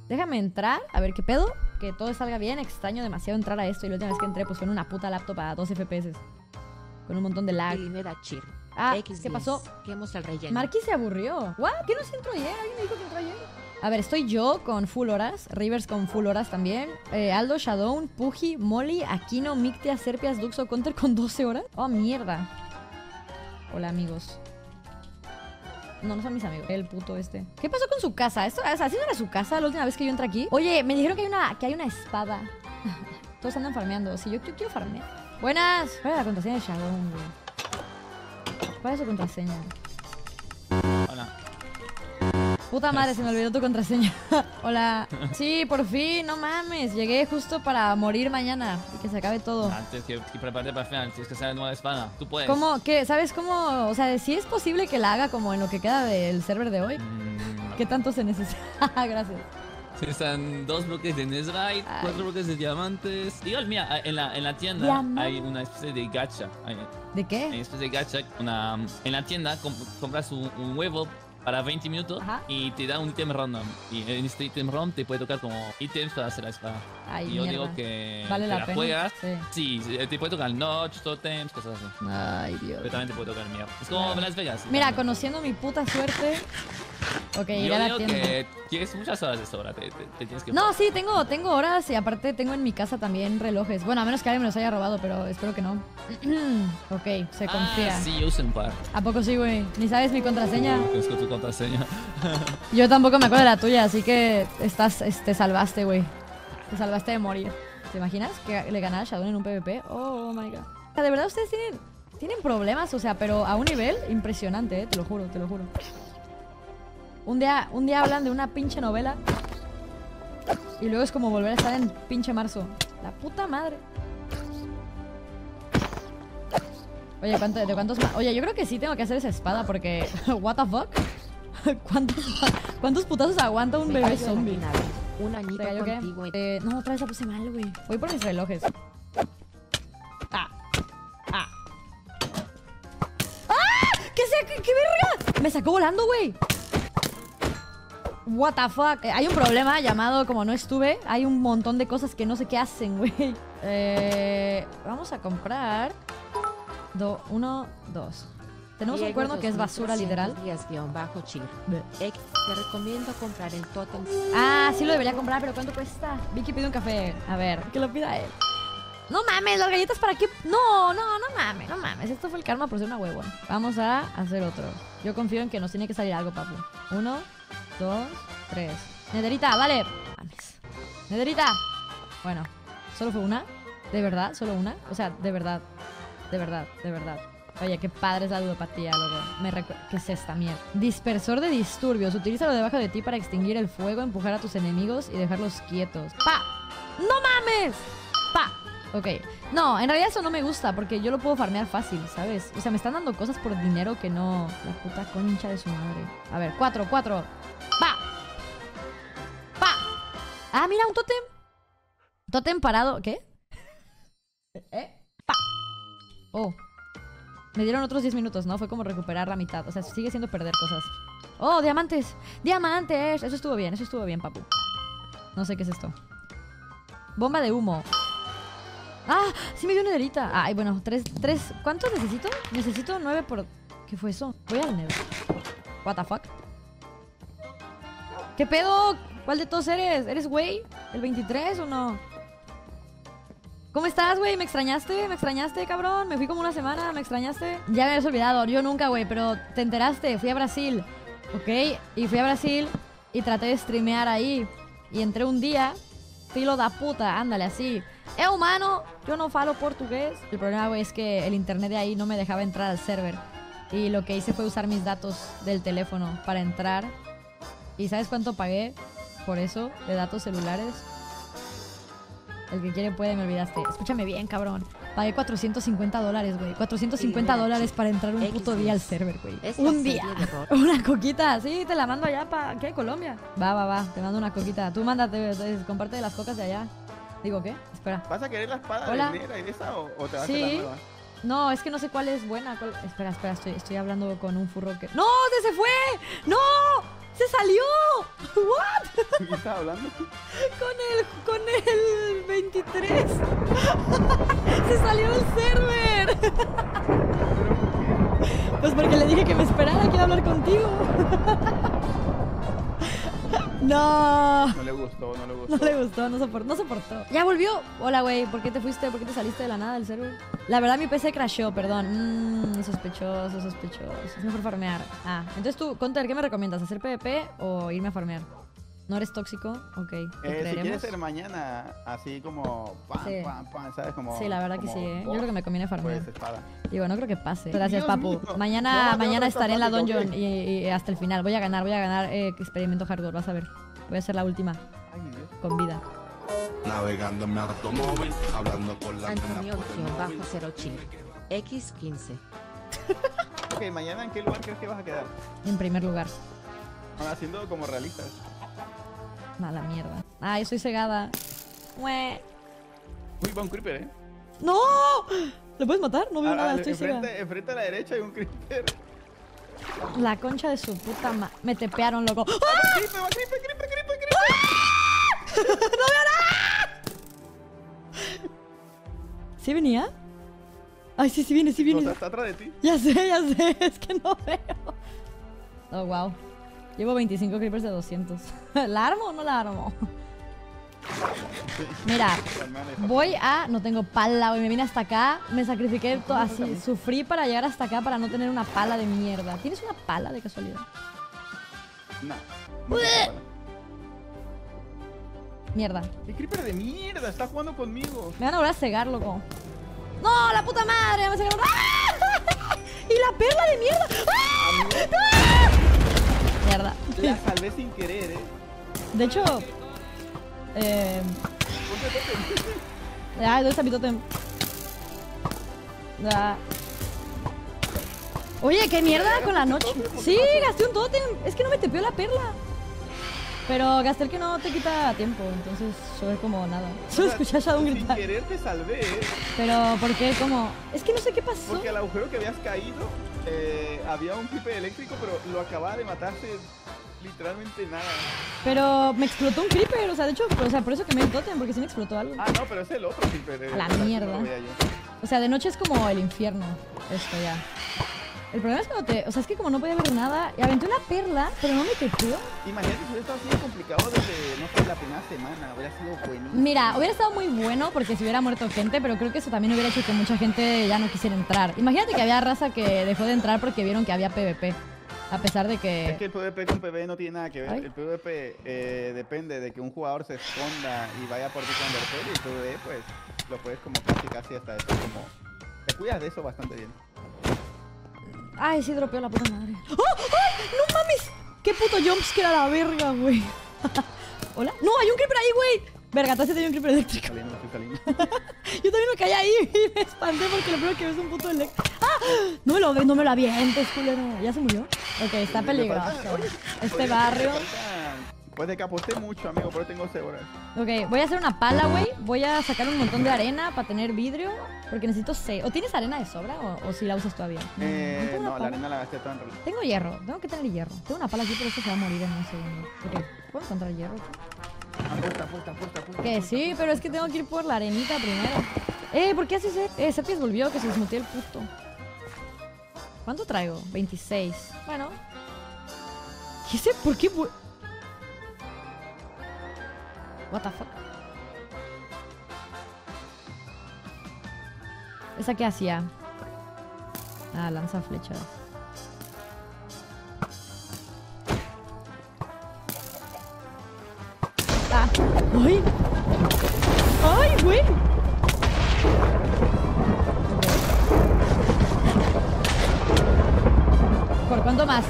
Déjame entrar, a ver qué pedo. Que todo salga bien. Extraño demasiado entrar a esto. Y la última vez que entré, pues fue en una puta laptop a 12 FPS. Con un montón de lag. Ah, ¿qué pasó? Marky se aburrió. ¿What? ¿Qué no se entró ayer? ¿Alguien me dijo que entró ayer? A ver, estoy yo con full horas. Rivers con full horas también. Aldo, Shadow, Puji, Molly, Aquino, Mictia, Serpias, Duxo, Counter con 12 horas. Oh, mierda. Hola, amigos. No, no son mis amigos. El puto este. ¿Qué pasó con su casa? ¿Esto, o sea, ¿así no era su casa la última vez que yo entré aquí? Oye, me dijeron que hay una espada. Todos andan farmeando. Si yo quiero farmear. Buenas. ¿Cuál es la contraseña de Shadow, güey? ¿Cuál es su contraseña? Hola. Puta madre, se me olvidó tu contraseña. Hola. Sí, por fin, no mames. Llegué justo para morir mañana y que se acabe todo. Tienes que prepararte para el final. Tienes que hacer la nueva espada. Tú puedes. ¿Cómo? ¿Qué? ¿Sabes cómo? O sea, si es posible que la haga como en lo que queda del server de hoy. ¿Qué tanto se necesita? Gracias. Están 2 bloques de Netherite, 4 bloques de diamantes. Igual, mira, en la tienda hay una especie de gacha. ¿De qué? Hay una especie de gacha. En la tienda compras un huevo para 20 minutos y te da un ítem random. Y en este ítem random te puede tocar como ítems para hacer la espada. Ay, y yo mierda. digo que ¿Vale la pena? juegas. Sí. Sí, te puede tocar notch, totems, cosas así. Ay, Dios. Pero también te puede tocar mierda. Es como Las Vegas. Mira, conociendo mi puta suerte. Ok, iré a la tienda. Que tienes muchas horas de sobra. Te tienes que... No, sí, tengo horas y aparte tengo en mi casa también relojes. Bueno, a menos que alguien me los haya robado, pero espero que no. Ok, se confía. Sí, yo usé un par. ¿A poco sí, güey? ¿Ni sabes mi contraseña? Es con tu contraseña. Yo tampoco me acuerdo de la tuya, así que te salvaste, güey. Te salvaste de morir. ¿Te imaginas que le ganara a Shadow en un PvP? Oh my god. O sea, de verdad ustedes tienen problemas, o sea, pero a un nivel impresionante, te lo juro, te lo juro. Un día hablan de una pinche novela y luego es como volver a estar en pinche marzo. La puta madre. Oye, ¿de cuántos más? Oye, yo creo que sí tengo que hacer esa espada porque... What the fuck? ¿Cuántos putazos aguanta un bebé zombie? Un añito contigo. No, otra vez la puse mal, güey. Voy por mis relojes. ¿Qué verga? Me sacó volando, güey. What the fuck. Hay un problema llamado como no estuve. Hay un montón de cosas que no sé qué hacen, güey. Vamos a comprar 1, 2. Tenemos un cuerno que es basura, literal. Te recomiendo comprar el tótem. Ah, sí lo debería comprar, pero ¿cuánto cuesta? Vicky pide un café. A ver, que lo pida él. No mames, las galletas para qué. No mames, no mames. Esto fue el karma por ser una huevona. Vamos a hacer otro. Yo confío en que nos tiene que salir algo, papu. 1, 2, 3. Nederita, vale. Mames. Nederita. Bueno, ¿solo fue una? ¿De verdad? ¿Solo una? O sea, de verdad. De verdad, de verdad. Oye, qué padre es la ludopatía, loco. ¿Qué es esta mierda? Dispersor de disturbios. Utilízalo debajo de ti para extinguir el fuego, empujar a tus enemigos y dejarlos quietos. ¡Pa! ¡No mames! ¡Pa! Ok. No, en realidad eso no me gusta porque yo lo puedo farmear fácil, ¿sabes? O sea, me están dando cosas por dinero que no... La puta concha de su madre. A ver, 4. ¡Pa! ¡Pa! Ah, mira, un tótem. Tótem parado. ¿Qué? ¡Pa! Oh. Me dieron otros 10 minutos, ¿no? Fue como recuperar la mitad. O sea, sigue siendo perder cosas. ¡Oh, diamantes! ¡Diamantes! Eso estuvo bien, papu. No sé qué es esto. Bomba de humo. ¡Ah! Sí me dio una nederita. Ay, bueno, 3. ¿Cuántos necesito? Necesito 9 por... ¿Qué fue eso? Voy al nether. What the fuck? ¿Qué pedo? ¿Cuál de todos eres? ¿Eres güey? ¿El 23 o no? ¿Cómo estás, güey? ¿Me extrañaste? ¿Me extrañaste, cabrón? Me fui como una semana, ¿me extrañaste? Ya me habías olvidado, yo nunca, güey, pero te enteraste, fui a Brasil, ¿ok? Y fui a Brasil y traté de streamear ahí. Y entré un día, filo da puta, ándale, así. Humano, yo no falo portugués. El problema, güey, es que el internet de ahí no me dejaba entrar al server. Y lo que hice fue usar mis datos del teléfono para entrar. ¿Y sabes cuánto pagué por eso, de datos celulares? El que quiere puede, me olvidaste. Escúchame bien, cabrón. Pagué $450, güey. $450 para entrar un puto día al server, güey. Un día. Una coquita. Sí, te la mando allá para... ¿Qué? ¿Colombia? Va. Te mando una coquita. Tú mándate, comparte las cocas de allá. Digo, ¿qué? Espera. ¿Vas a querer la espada de esa o te vas a hacer la nueva? No, es que no sé cuál es buena. Espera. Estoy hablando con un furro que... ¡No! ¡Se fue! ¡No! ¡Se salió! ¿What? ¿Qué estás hablando? Con el 23. Se salió del server. Pues porque le dije que me esperara, quiero hablar contigo. No. No le gustó, no le gustó. No le gustó, no soportó. Ya volvió. Hola, güey. ¿Por qué te fuiste? ¿Por qué te saliste de la nada del server? La verdad, mi PC crashó, perdón. Sospechoso. Es mejor farmear. Ah, entonces tú, Counter, ¿qué me recomiendas? ¿Hacer PvP o irme a farmear? ¿No eres tóxico? Ok. Si quieres ser mañana, así como sí. ¿Sabes? Como, sí, la verdad que sí, Yo creo que me conviene farmear. Pues espada. Digo, no creo que pase. Gracias, Dios papu. mío. Mañana No, estaré en la dungeon okay. y hasta el final. Voy a ganar experimento hardcore, vas a ver. Voy a ser la última. Ay, Dios. Con vida. Navegando en mi automóvil, hablando con la Antonio-Chir. X15. Ok, mañana ¿en qué lugar crees que vas a quedar? En primer lugar. Haciendo como realistas. Mala mierda. Ay, soy cegada. Mue. Uy, va un creeper, ¡No! ¿Lo puedes matar? No veo nada, estoy ciega. Enfrente a la derecha hay un creeper. La concha de su puta ma... Me tepearon, loco. ¡Ah! ¡Va creeper! ¡No veo nada! ¿Sí venía? Ay, sí viene. No, está atrás de ti. Ya sé, es que no veo. Oh, wow. Llevo 25 creepers de 200. ¿La armo o no la armo? Mira, voy a... No tengo pala, güey. Me vine hasta acá. Me sacrifiqué así. Sufrí para llegar hasta acá para no tener una pala de mierda. ¿Tienes una pala de casualidad? No. Mierda. ¡Qué creeper de mierda! Está jugando conmigo. Me van a volver a cegar, loco. ¡No! ¡La puta madre! ¡Me cegaron! ¡Ah! ¡Y la perla de mierda! ¡Ah! ¡Ah! Mierda. La salvé sin querer, De hecho... ¿dónde está mi tótem? Oye, ¿qué mierda con la noche? Sí, gasté un tótem. Es que no me tepeó la perla. Pero gasté el que no te quita tiempo. Entonces, yo como nada. Solo escuché a Shadow gritar. Sin querer te salvé, Pero, ¿por qué? Como... Es que no sé qué pasó. Porque al agujero que habías caído había un creeper eléctrico, pero lo acababa de matarse literalmente nada. Pero me explotó un creeper, o sea, de hecho, por eso quemé el tótem, porque sí me explotó algo. Ah, no, pero es el otro creeper. A la mierda. O sea, de noche es como el infierno, esto ya. El problema es cuando o sea, es que como no podía ver nada, y aventé una perla, pero no me tepeó. Imagínate si hubiera estado así complicado desde, no sé, la primera semana, hubiera sido buenísimo. Mira, hubiera estado muy bueno porque si hubiera muerto gente, pero creo que eso también hubiera hecho que mucha gente ya no quisiera entrar. Imagínate que había raza que dejó de entrar porque vieron que había PvP. A pesar de que... Es que el PvP con PvE no tiene nada que ver. Ay. El PvP depende de que un jugador se esconda y vaya por ti con el y el PvE pues lo puedes como casi hasta eso. Como... Te cuidas de eso bastante bien. Ay, sí dropeó la puta madre. ¡Oh! ¡Ay! ¡No mames! ¡Qué puto jumpscare a la verga, güey! ¿Hola? ¡No! ¡Hay un creeper ahí, güey! Verga, entonces tenía un creeper eléctrico. Saliendo. Yo también me caí ahí y me espanté porque lo primero que veo es un puto eléctrico. ¡Ah! No me lo avientes, culero. ¿Ya se murió? Ok, está peligroso. Este barrio... Pues decaposté mucho, amigo, pero tengo 12 horas. Ok, voy a hacer una pala, güey. Voy a sacar un montón de arena para tener vidrio. Porque necesito 6. ¿O tienes arena de sobra o si la usas todavía? No, la arena la gasté toda en realidad. Tengo hierro, tengo que tener hierro. Tengo una pala aquí, pero eso se va a morir en un segundo. Ok, ¿puedo encontrar hierro? Puerta. Que sí, pero es que tengo que ir por la arenita primero. ¿Por qué haces eso? Sepis volvió, que se desmuteó el puto. ¿Cuánto traigo? 26. Bueno. ¿Y ese por qué? What the fuck? ¿Esa qué hacía? Ah, lanza flechas. Ah. ¡Ay! ¡Ay, güey! ¿Por cuánto más?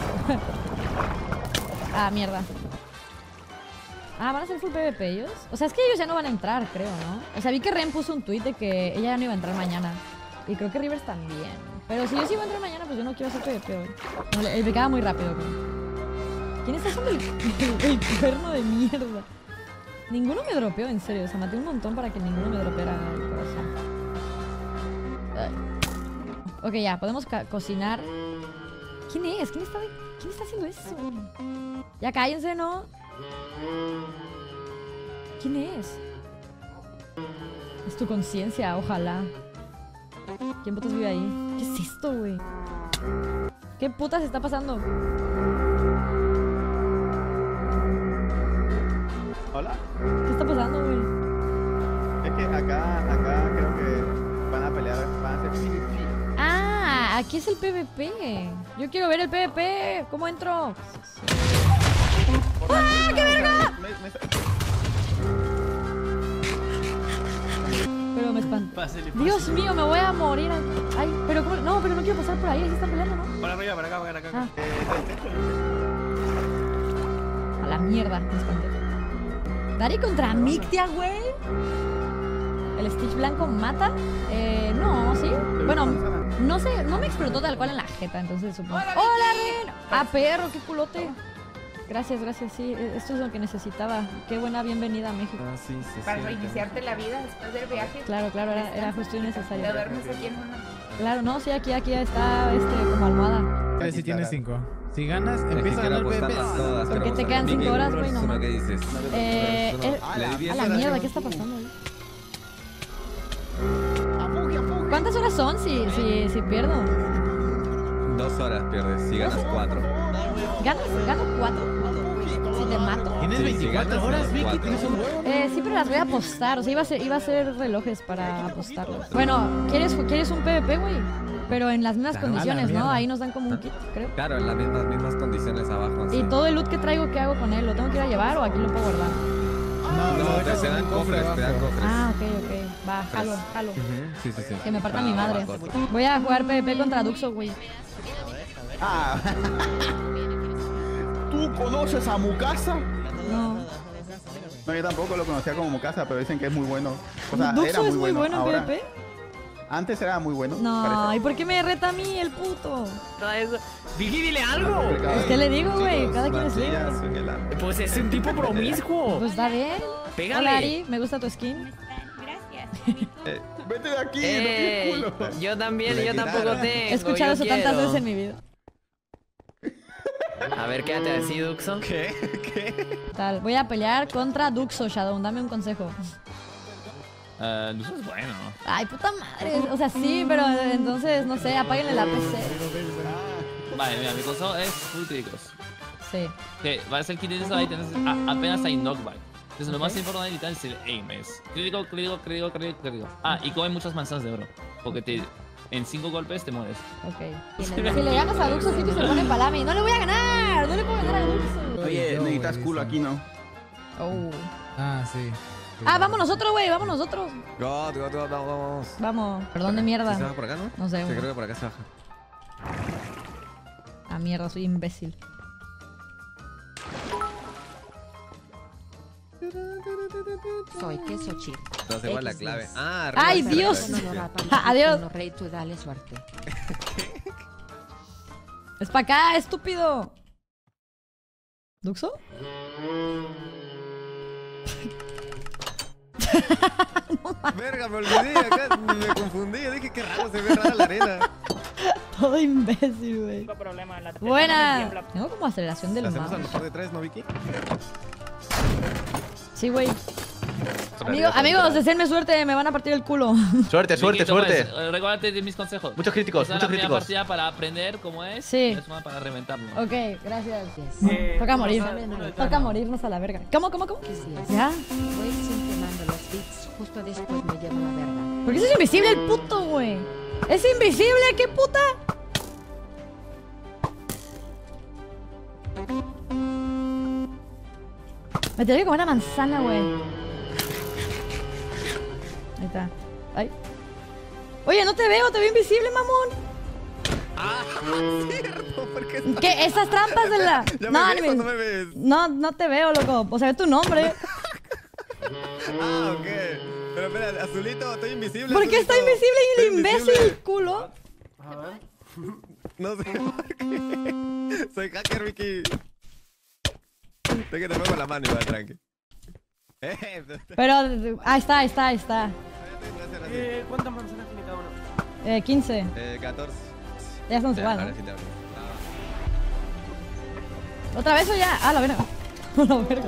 Ah, mierda. Ah, ¿van a ser full PvP ellos? O sea, es que ellos ya no van a entrar, creo, ¿no? O sea, vi que Ren puso un tweet de que ella ya no iba a entrar mañana. Y creo que Rivers también. Pero si yo sí iba a entrar mañana, pues yo no quiero hacer PvP hoy. No, le picaba muy rápido, creo. ¿Quién está haciendo el cuerno de mierda? Ninguno me dropeó, en serio. O sea, maté un montón para que ninguno me dropeara el corazón. Ok, ya, podemos cocinar. ¿Quién es? ¿Quién está ahí? ¿Quién está haciendo eso? Ya cállense, ¿no? ¿Quién es? Es tu conciencia, ojalá. ¿Quién putas vive ahí? ¿Qué es esto, güey? ¿Qué putas está pasando? Hola. ¿Qué está pasando, güey? Es que acá creo que van a pelear, van a hacer PvP. Ah, aquí es el PvP. Yo quiero ver el PvP. ¿Cómo entro? ¡Ah, qué verga! Pero me espantó. Dios mío, me voy a morir. Ay, pero ¿cómo? No, pero no quiero pasar por ahí. Ahí se están peleando, ¿no? Para arriba, para acá, para acá. Ah. A la mierda, me espanté. ¿Dari contra Mictia, güey? ¿El Stitch blanco mata? No, ¿sí? Bueno, no sé, no me explotó tal cual en la jeta, entonces supongo. ¡Hola, Ren! ¡Ah, perro, qué culote! Gracias, gracias, sí, esto es lo que necesitaba. Qué buena bienvenida a México. Ah, sí, sí, Para reiniciarte la vida después del viaje. Claro, claro, era justo y necesario. De duermes aquí en una. Claro, no, sí, aquí está como almohada. A ver si tienes 5. Si ganas, empieza a ganar PvP. ¿Por qué te quedan 5 horas, güey? No. ¿Qué dices? A la mierda, ¿qué está pasando ahí? ¿Cuántas horas son si pierdo? 2 horas pierdes, si ganas 4. ¿Gano 4? Si te mato. ¿Tienes 24 horas, Vicky? ¿Tienes un huevo? Sí, pero las voy a apostar. O sea, iba a ser relojes para apostarlos. Bueno, ¿quieres un PvP, güey? Pero en las mismas condiciones, ¿no? Ahí nos dan como un kit, creo. Claro, en las mismas condiciones abajo. ¿Y todo el loot que traigo, qué hago con él? ¿Lo tengo que ir a llevar o aquí lo puedo guardar? No, te dan cofres, Ah, ok. Va, jalo. Sí. Que me parta mi madre. Voy a jugar PvP contra Duxo, güey. Ah. ¿Tú conoces a Mukasa? No. No, yo tampoco lo conocía como Mukasa, pero dicen que es muy bueno. O sea, ¿Duxo era es muy bueno en ahora, PvP? Antes era muy bueno. No, parece. ¿y por qué me reta a mí el puto? Vicky, dile algo. ¿Qué le digo, güey? Cada quien es libre. Pues es un tipo promiscuo. Pues está bien. Pégale. Hola, Ari, me gusta tu skin. Vete de aquí, no tienes culo. Yo también, yo tampoco tengo. He escuchado eso tantas veces en mi vida. A ver, quédate así, Duxo. ¿Qué? Tal, voy a pelear contra Duxo, Shadow. Dame un consejo. Duxo es bueno. Ay, puta madre. O sea, sí, pero entonces, no sé, apáguenle la PC. Vale, mira, mi consejo es full críticos. Sí. Que va a ser kit de esa ítems, apenas hay knockback. Entonces lo más importante ahorita es el aim, es crítico. Ah, y come muchas manzanas de oro. Porque en 5 golpes te mueres. Ok. Si le ganas a Duxo, sí que se pone palame. ¡No le voy a ganar! ¡No le puedo ganar a Duxo! Oye, necesitas culo aquí, ¿no? Oh. Ah, sí. Ah, vamos nosotros, güey, vamos nosotros. Vamos. Vamos. Perdón de mierda. ¿Se baja por acá, no? No sé, Sí, güey. creo que por acá se baja. Ah, mierda, soy imbécil. Soy queso chip. Entonces igual la clave. Ah, ¡Ay, arriba, Dios! arriba, arriba. Adiós. Rey, tú dale suerte. Es para acá, estúpido. ¿Duxo? Verga, me olvidé acá, me confundí. Yo dije, qué raro, se ve rara la arena. Todo imbécil, güey. Buena. Tengo como aceleración del ¿La hacemos a mouse. lo mejor de 3, no, Vicky? Sí, güey. Amigos, deseenme suerte, me van a partir el culo. Suerte. Recuérdate de mis consejos. Muchos críticos, Esa es la primera partida para aprender cómo es. Sí. Es una para reventarlo. Ok, gracias. Toca morir. Toca morirnos a la verga. ¿Cómo? ¿Ya? Wade siempre manda los beats, justo después me lleva la verga. ¿Por qué es invisible el puto, güey? ¡Es invisible! ¿Qué puta? Me tengo que comer una manzana, güey. Ahí está. Ay. Oye, no te veo invisible, mamón. Ah, cierto, porque ¿Qué? Esas trampas de la. ¿Ya No, me ves o no me ves? no te veo, loco. O sea, ve tu nombre. Ah, ok. Pero espera, Azulito, estoy invisible. ¿Por qué está Azulito. invisible y el Estoy imbécil, invisible. culo? No sé por qué. Soy hacker, Vicky. Sé que te muevo la mano igual, tranqui. Pero. Ahí está. ¿Cuántas manzanas tiene cada uno? 15. 14. Ya estamos Ya, igual, ahora ¿no? sí te hablo. ¿Otra vez o ya? Ah, la verga. La verga.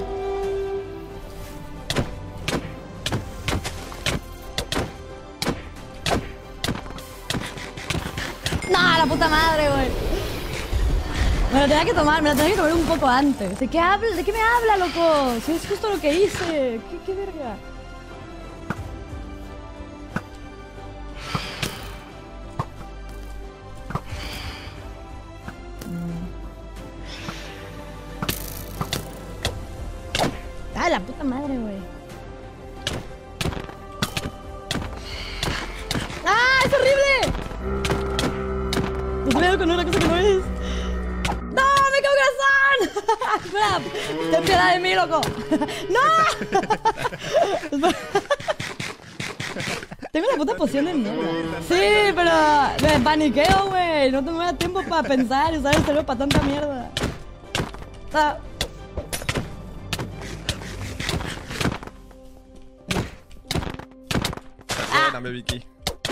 No, la puta madre, güey. Me la tenía que tomar un poco antes. ¿De qué hablas? ¿De qué me habla, loco? Si es justo lo que hice. ¿Qué verga? Ah, la puta madre, güey. ¡Ah, es horrible! Me peleado con una cosa que no es. ¡No, me cago corazón! Espera, ten piedad de mí, loco. ¡No! Tengo una puta poción de mierda. Sí, pero me paniqueo, güey. No tengo nada tiempo para pensar y usar el cerebro para tanta mierda. Ah. Dame, Vicky.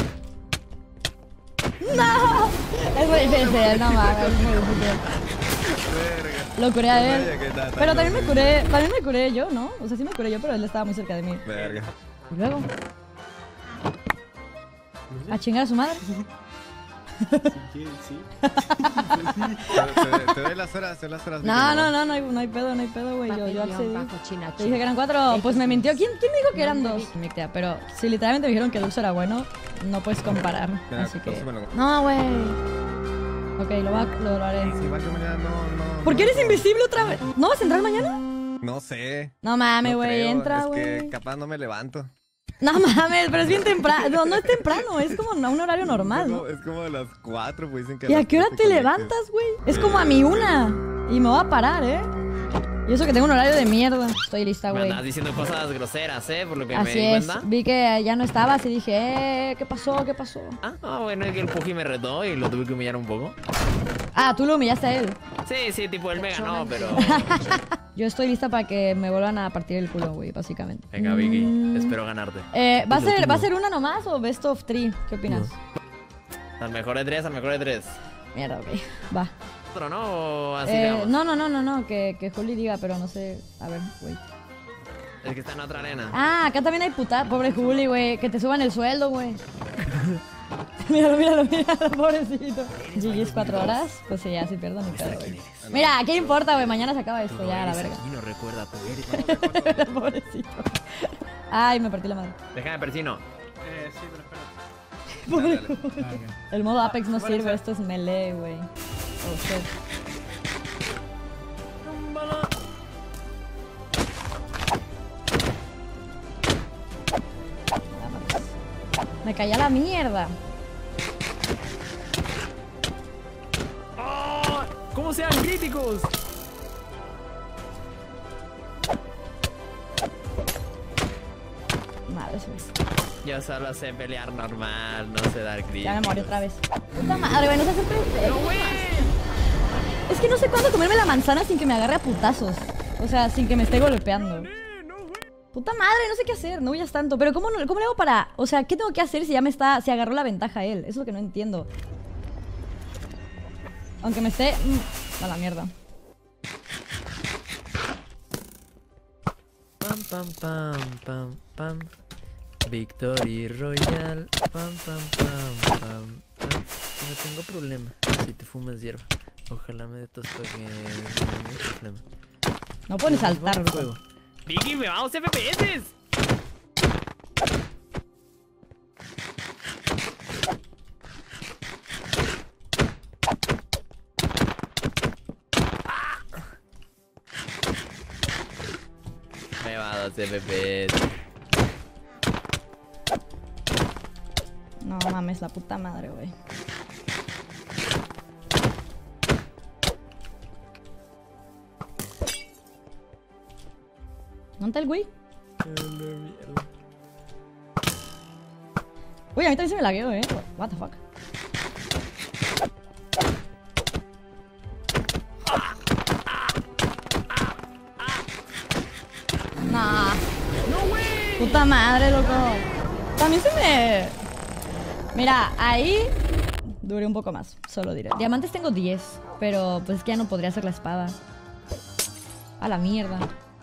¡No! Es muy difícil, no mames, es muy difícil. Lo curé a él. Pero también me curé yo, ¿no? O sea, sí me curé yo, pero él estaba muy cerca de mí. Verga. Y luego. A chingar a su madre. Sí. Te doy las horas, No hay pedo, güey. Yo accedí. Te dije que eran 4, pues me mintió. ¿Quién dijo que eran 2? Pero si literalmente me dijeron que Dulce era bueno, no puedes comparar. Así que. No, güey. Ok, lo haré. Igual yo mañana no. ¿Por qué eres invisible otra vez? ¿No vas a entrar mañana? No sé. No mames, No güey, creo, entra, es güey. que capaz no me levanto. No mames, pero es bien temprano. No es temprano, es como un horario normal, ¿no? Es como a las 4, pues dicen que. ¿Y a qué hora te levantas, güey? Es como a mi 1. Y me voy a parar, ¿eh? Y eso que tengo un horario de mierda. Estoy lista, Me güey. andas diciendo cosas groseras, por lo que me Así di es. cuenta. Vi que ya no estabas y dije, ¿qué pasó? ¿Qué pasó? Bueno, es que el Puji me retó y lo tuve que humillar un poco. Ah, tú lo humillaste a él. Sí, tipo, él me ganó, pero... Yo estoy lista para que me vuelvan a partir el culo, güey, básicamente. Venga, Vicky, espero ganarte. ¿Va a ser una nomás o best of 3? ¿Qué opinas? Al mejor de 3, al mejor de 3. Mierda, ok. Va. ¿Otro, no? ¿O así le vamos? No. Que Juli diga, pero no sé. A ver, güey. Es que está en otra arena. Ah, acá también hay puta. Pobre Juli, güey. Que te suban el sueldo, güey. Míralo, pobrecito. GG's 4 horas. Pues sí, ya sí pierdo ni pedo, güey. Mira, ¿qué importa, güey? Mañana se acaba esto, ya, a la verga. No recuerda poder. Pobrecito. Ay, me partí la madre. Déjame persino. Sí, pero espera. Pobre Juli. El modo Apex no sirve, esto es melee, güey. Oh, shit. Me caí a la mierda. ¡Oh! ¿Cómo sean críticos? Madre mía. Yo solo sé pelear normal, no sé dar críticos. Ya me morí otra vez. Puta madre, güey, no se hace ¡No, güey! Es que no sé cuándo comerme la manzana sin que me agarre a putazos. O sea, sin que me esté golpeando. Puta madre, no sé qué hacer, no huyas tanto. Pero ¿cómo le hago para...? O sea, ¿qué tengo que hacer si ya si agarró la ventaja él? Eso es lo que no entiendo. Aunque me esté... a la mierda. Pam. Victory Royal. Pam. No tengo problema si te fumas hierba. Ojalá me detos para que no haya problema. No puedo ni saltar, bro. Juego. Vicky, me vamos FPS. Me va a 2 FPS. No mames, la puta madre, güey. ¿Dónde está el güey? Uy, a mí también se me lagueó, What the fuck. Nah. Puta madre, loco. También se me... Mira, ahí duré un poco más, solo diré. Diamantes tengo 10, pero pues es que ya no podría hacer la espada. A la mierda.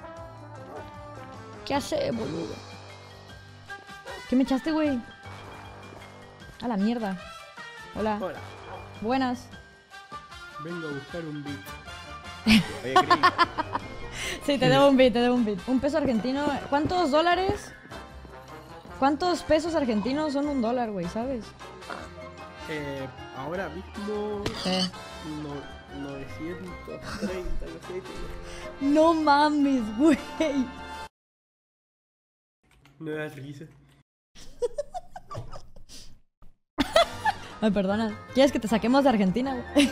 ¿Qué hace, boludo? ¿Qué me echaste, güey? A la mierda. Hola. Hola. Buenas. Vengo a buscar un beat. Oye, Chris, Sí, te debo un beat, te debo un beat. Un peso argentino. ¿Cuántos dólares? ¿Cuántos pesos argentinos son un dólar, güey? ¿Sabes? Ahora mismo... Sí. 930, no sé. No mames, güey. No das risa. Ay, perdona. ¿Quieres que te saquemos de Argentina, güey?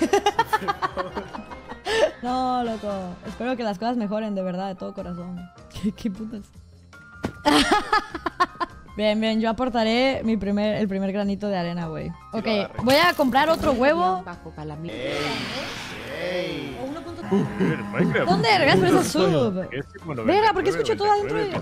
No, loco. Espero que las cosas mejoren, de verdad, de todo corazón. ¿Qué putas? Bien, bien. Yo aportaré el primer granito de arena, güey. Ok, voy a comprar otro huevo. ey. ¿Dónde? Gracias por esa sub. Verga, ¿por qué escucho todo adentro de...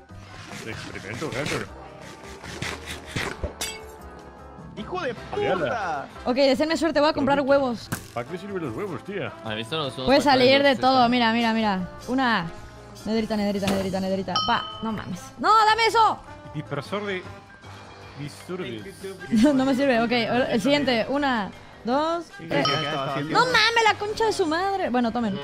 ¡Hijo de puta! Ok, deseenme suerte, voy a comprar huevos. ¿Para qué sirven los huevos, tía? ¿Has visto los huevos? Puede salir de todo, mira, mira, mira. Una... Nederita, nederita, nederita, nederita. Va, no mames. ¡No, dame eso! Dispersor de disturbios. No me sirve, ok. El siguiente, una, dos, tres. No mames, la concha de su madre. Bueno, tomen.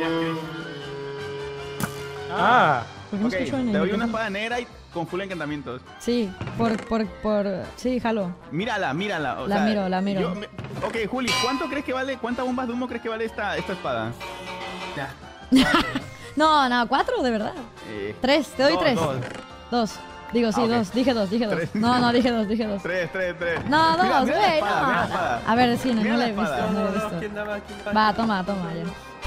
Ah. ¿Por qué no Ok, escucho en te el doy una micrófono? espada negra y con full encantamientos. Sí, sí, jalo. Mírala, mírala. O La sea, miro, la miro. Ok, Juli, ¿cuánto crees que vale? ¿Cuántas bombas de humo crees que vale esta espada? No, no, 4, de verdad. 3, te doy 3. 2. Digo, sí, Ah, ok. 2. Dije 2, dije 2. Tres. No, dije 2, dije 2. 3. No, 2, Mira la güey, espada, no. mira la espada. A ver, sí, no Mira lo la he visto, espada. no lo he visto. ¿Quién daba? Va, toma, ya.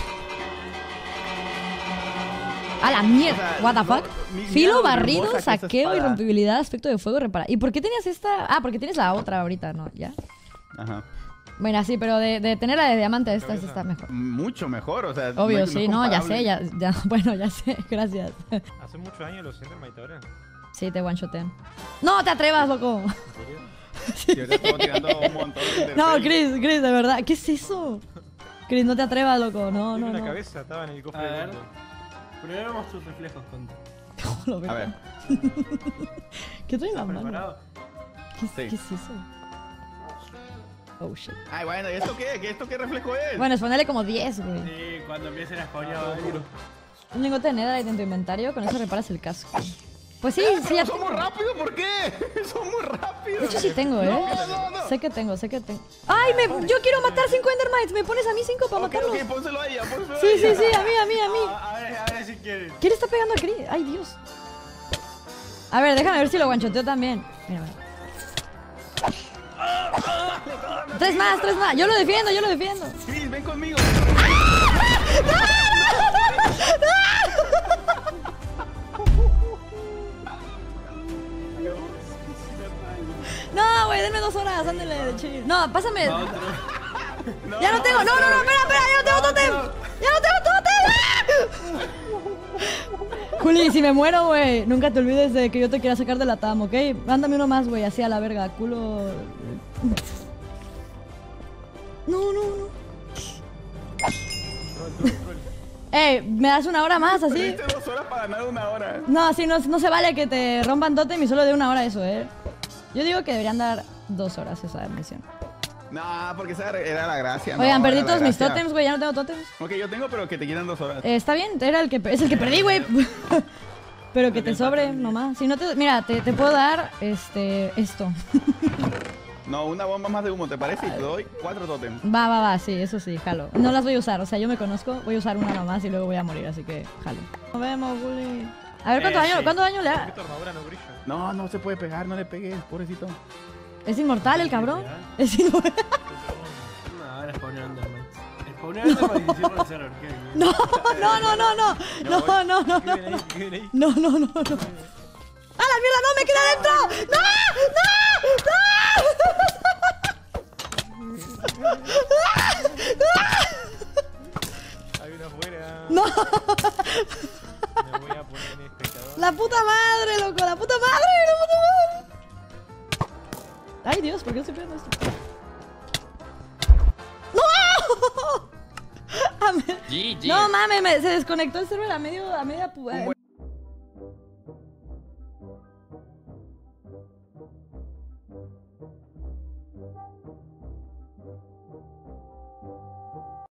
A la mierda, O sea, what the no, fuck. mira Filo, lo barrido, hermosa que es esa saqueo y espada. rompibilidad, aspecto de fuego, reparar. ¿Y por qué tenías esta? Ah, porque tienes la otra ahorita, ¿no? ¿Ya? Ajá. Bueno, sí, pero de tener la de diamante, esta está mejor. Mucho mejor, o sea. Obvio, es sí, no, ya comparable. sé, ya, bueno, ya sé, gracias. Hace muchos años lo sienten, Maitora. Sí, te one-shotean. ¡No te atrevas, loco! Yo te estoy tirando un montón de No, Enderpearl. Chris, de verdad, ¿qué es eso? Chris, no te atrevas, loco, no, Tiene no, una no. cabeza, estaba en el cofre A del ver. mundo. Probemos tus reflejos, Conte. Lo veo. A ver. ¿Qué trae en la ¿Estás mano? preparado? ¿Qué Sí. es eso? Oh, shit. Ay, bueno, ¿y esto qué? ¿Esto qué reflejo es? Bueno, es ponerle como 10, güey. Sí, cuando empiecen a spawnear. Un lingote de netherite en tu inventario, con eso reparas el casco. Pues sí, sí, ya Pero somos tengo. rápidos, ¿por qué? Somos rápidos. De hecho sí tengo, ¿eh? No. Sé que tengo. ¡Ay, yo quiero matar 5 endermites! ¿Me pones a mí 5 para matarlos? Ok, pónselo a ella, pónselo a Sí, ella. sí, a mí. A ver si quieres. ¿Quién le está pegando a Chris? ¡Ay, Dios! A ver, déjame ver si lo guanchoteo también. Mira. 3 más. Yo lo defiendo. Chris, ven conmigo. No, güey, denme 2 horas, ándale de chill. No, pásame. Ya no tengo, espera, ya no tengo tótem. Juli, si me muero, güey, nunca te olvides de que yo te quiera sacar de la TAM, ¿ok? Mándame uno más, güey, así a la verga, culo. No. ¿me das 1 hora más, así? Perdiste 2 horas para ganar 1 hora. No, así no se vale que te rompan tótem y solo de 1 hora eso, Yo digo que deberían dar 2 horas esa misión. No, porque esa era la gracia. Oigan, no, perdí era la todos mis gracia. tótems, güey, ya no tengo tótems. Ok, yo tengo, pero que te quieran 2 horas. Está bien, es el que perdí, güey. Pero que te sobre, nomás. Si no te... Mira, te puedo dar, esto. No, una bomba más de humo, ¿te parece? Y te doy 4 tótems. Va, sí, eso sí, jalo. No las voy a usar, o sea, yo me conozco, voy a usar una nomás y luego voy a morir, así que jalo. Nos vemos, Juli. A ver, ¿cuánto daño le da? No se puede pegar, no le pegues, pobrecito. ¿Es inmortal el cabrón? Es inmortal. No, ahora spawnear Enderman. Spawnear Enderman y hicieron el server. No. No. ¡Ah, la mierda! ¡No, me quedé adentro! ¡No! Hay una afuera. ¡No! Me voy a poner en espectador. ¡La puta madre, loco! ¡La puta madre! ¡Ay, Dios! ¿Por qué estoy pegando esto? ¡No! GG. No mames, se desconectó el server a media